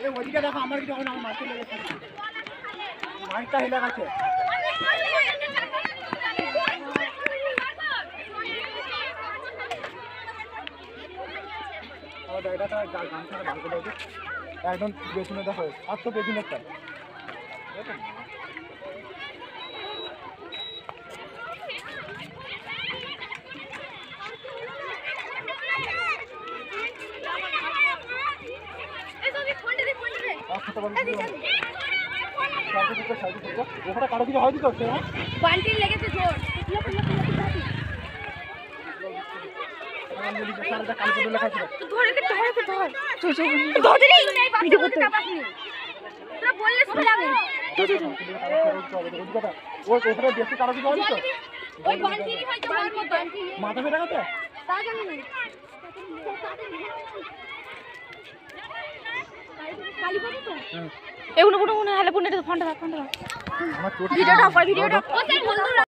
ওদিকে দেখো আমার কিছু আমার মাছটা লেগেছে মাছটা হেলে গেছে একদম পেছনে দেখো আর তো পেছনে একটা ওখানে কারো কিছু হয়নি তো বান্টির লেগেছে জোর মাথা ফেটে গেছে এগুলো কোনো মনে হলে ফোনটা ভিডিওটা